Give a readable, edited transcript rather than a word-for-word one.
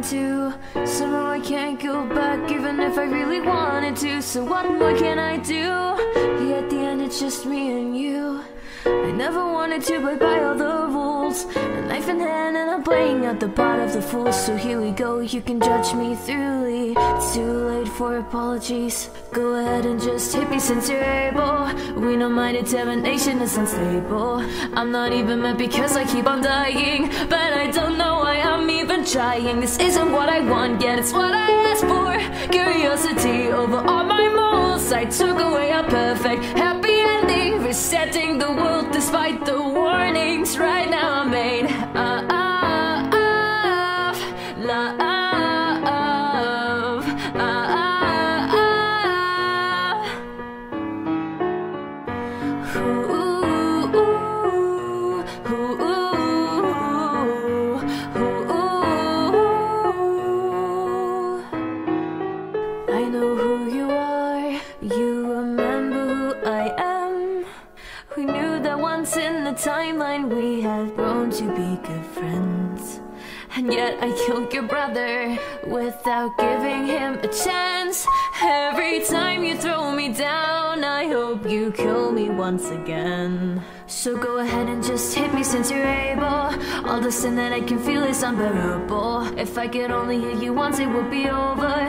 to. Somehow I can't go back even if I really wanted to. So what more can I do? Yeah, at the end it's just me and you. I never wanted to play by all the rules. A knife in hand and I'm playing at the part of the fool. So here we go, you can judge me thoroughly. It's too late for apologies. Go ahead and just hit me since you're able. We know my determination is unstable. I'm not even mad because I keep on dying, but I don't know why I'm even trying. This isn't what I want, yet it's what I asked for. Curiosity over all my morals. I took away a perfect happy ending, resetting the world despite the warnings. Right now I'm made of love. I know who you are, you remember who I am. We knew that once in the timeline we had grown to be good friends. And yet I killed your brother without giving him a chance. Every time you throw me down, I hope you kill me once again. So go ahead and just hit me since you're able. All the sin that I can feel is unbearable. If I could only hit you once, it would be over.